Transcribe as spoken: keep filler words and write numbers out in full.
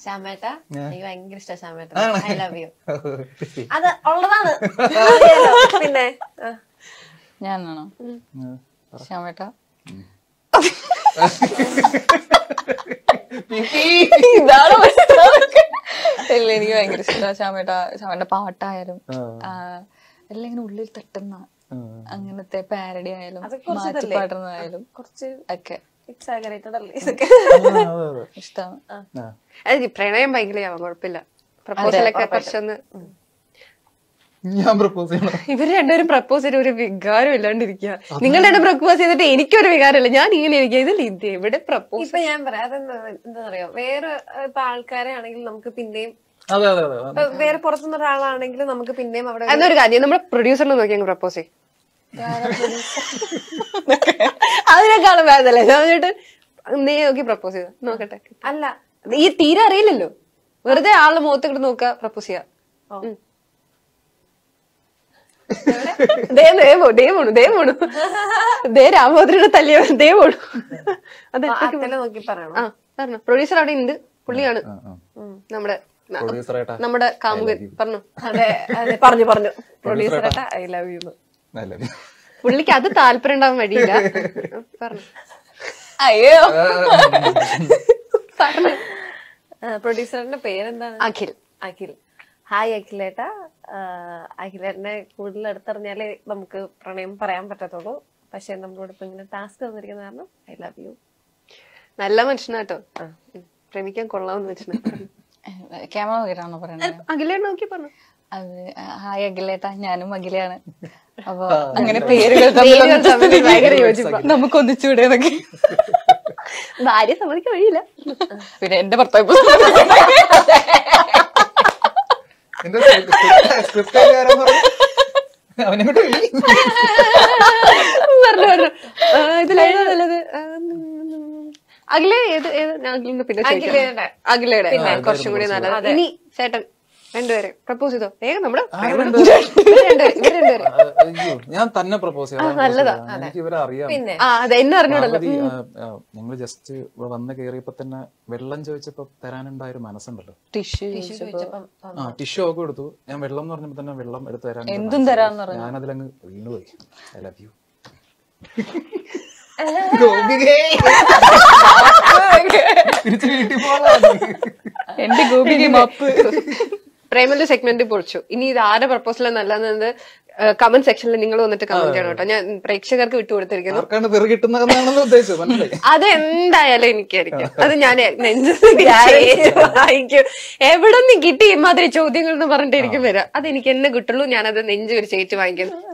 ശ്യാമേട്ട എനിക്ക് ഭയങ്കര ഇഷ്ട ശ്യാമേട്ട. I love U. അത് ഉള്ളതാണ്. പിന്നെ ഞാനാണോ? ശ്യാമേട്ട ഇതാണ് ഇല്ല, എനിക്ക് ഭയങ്കര ഇഷ്ടമാണ് ശ്യാമേട്ട. ശ്യാമേട്ട പാട്ടായാലും എല്ലാം ഇങ്ങനെ ഉള്ളിൽ തട്ടുന്ന അങ്ങനത്തെ പാരഡി ആയാലും മാറ്റി പാടുന്നതായാലും കുറച്ച് ഒക്കെ ഇഷ്ടമാണ്. പ്രണയം ഭയങ്കരയാവാം, കുഴപ്പമില്ല. പ്രപ്പോസലൊക്കെ കുറച്ചൊന്ന് ഞാൻ പ്രപ്പോസ് ചെയ്യണം. ഇവര് രണ്ടുപേരും പ്രപ്പോസ് ചെയ്ത് ഒരു വികാരം ഇല്ലാണ്ടിരിക്കുക. നിങ്ങളുടെ തന്നെ പ്രപ്പോസ് ചെയ്തിട്ട് എനിക്കൊരു വികാരമില്ല, ഞാൻ ഇങ്ങനെ ഇരിക്കുക. ഇതിൽ ഇത് എവിടെ പ്രപ്പോസ്? ഇപ്പൊ ഞാൻ പറയാം, അതെന്താ എന്താ പറയാ, വേറെ ഇപ്പൊ ആൾക്കാരെ ആണെങ്കിൽ നമുക്ക് പിന്നെയും, അതെ അതെ അതെ വേറെ പുറത്തുനിന്ന് ഒരാളാണെങ്കിൽ നമുക്ക് പിന്നെയും അവിടെ എന്നൊരു കാര്യം നമ്മുടെ പ്രൊഡ്യൂസറിനെ നോക്കി അങ്ങ് പ്രപ്പോസ് ചെയ്യും. അതിനേക്കാളും വേദല്ലേ ചേട്ടൻ നീ നോക്കി പ്രപ്പോസ് ചെയ്ത നോക്കട്ടെ. അല്ല, ഈ തീരെ അറിയില്ലല്ലോ, വെറുതെ ആളുടെ മുഖത്ത് കിട്ട് നോക്കുക, പ്രപ്പോസ് ചെയ്യാ. ദേ പോണു ദേ പോണു ദേ രാമഭദ്രയുടെ തല്ലിയ ദേ പോണു. അതെ നോക്കി പറയണം. ആ പറഞ്ഞു. പ്രൊഡ്യൂസർ അവിടെ ഉണ്ട്, പുള്ളിയാണ് നമ്മുടെ നമ്മുടെ കാമുകൻ. പറഞ്ഞു അതെ അതെ പറഞ്ഞു പറഞ്ഞു പ്രൊഡ്യൂസർ ഐ ലവ് യു. പുള്ളിക്ക് അത് താല്പര്യം ഉണ്ടാവാൻ വഴിയില്ല. പറഞ്ഞു അയ്യോ പറഞ്ഞു. പ്രൊഡ്യൂസറിന്റെ പേരെന്താണ്? അഖിൽ. അഖിൽ. ഹായ് അഖിലേട്ടാ. അഖിലേട്ടനെ കൂടുതൽ എടുത്തറിഞ്ഞാലേ നമുക്ക് പ്രണയം പറയാൻ പറ്റത്തുള്ളൂ. പക്ഷെ നമ്മളോട് ഇപ്പൊ ഇങ്ങനെ ടാസ്ക് തന്നിരിക്കുന്ന കാരണം ഐ ലവ് യു. നല്ല മനുഷ്യനാട്ടോ, പ്രേമിക്കാൻ കൊള്ളാവുന്ന മനുഷ്യനാ. ക്യാമറ നോക്കിട്ടാണോ പറയുന്നത്? അഖിലേട്ടൻ നോക്കി പറഞ്ഞു. അത് ഹായ് അഖിലേട്ടാ, ഞാനും അഖിലയാണ്. അപ്പൊ അങ്ങനെ പേരുകൾ ഭയങ്കര യോജിപ്പാ. നമുക്ക് ഒന്നിച്ചൂടെ എന്നൊക്കെ. ഭാര്യ സമ്മതിക്കാൻ വഴിയില്ല. പിന്നെ എന്റെ ഭർത്താവ് അവനെ പറഞ്ഞു പറഞ്ഞു ഇതിലായിരുന്നു നല്ലത്. അഖില ഏത് ഏത് അഖിലിന്റെ പിന്നെ അഖിലയുടെ കുറച്ചും കൂടി നല്ലത്. ഇനി ചേട്ടൻ രണ്ടുപേരെ പ്രപ്പോസ് ചെയ്തോ വേഗം. നമ്മുടെ ഞാൻ തന്നെ പ്രപ്പോസ് ചെയ്യാം. നല്ലതാ. എനിക്ക് ഇവരെ അറിയാം. ആ അതെ, എന്നെ അറിഞ്ഞൂടല്ലോ. ഞങ്ങള് ജസ്റ്റ് വന്ന് കയറിയപ്പോ തന്നെ വെള്ളം ചോദിച്ചപ്പോ തരാനുണ്ടായ ഒരു മനസ്സുണ്ടല്ലോ. ടിഷ്യൂ ആ ടിഷ്യൂ ഒക്കെ കൊടുത്തു. ഞാൻ വെള്ളം എന്ന് പറഞ്ഞപ്പോ തന്നെ വെള്ളം എടുത്ത് തരാൻ എന്തും തരാന്ന് പറഞ്ഞു. ഞാനതിലങ്ങ് വീണുപോയി. I love you. എന്റെ ഗോപിക മാപ്പ്. പ്രേമന്റെ സെഗ്മെന്റ് പൊളിച്ചു. ഇനി ഇത് ആരുടെ പ്രപ്പോസൽ നല്ലതെന്നത് കമന്റ് സെക്ഷനിൽ നിങ്ങൾ വന്നിട്ട് കമന്റ് ചെയ്യണം കേട്ടോ. ഞാൻ പ്രേക്ഷകർക്ക് വിട്ടുകൊടുത്തിരിക്കുന്നു. അതെന്തായാലും എനിക്കായിരിക്കും. അത് ഞാൻ വായിക്കും. എവിടെ നിന്ന് കിട്ടി ഇമാതിരി ചോദ്യങ്ങൾ എന്ന് പറഞ്ഞിട്ടായിരിക്കും വരാം. അതെനിക്ക് എന്നെ കിട്ടുള്ളൂ. ഞാനത് നെഞ്ച് ഒരു ചേച്ചി വാങ്ങിക്കുന്നു.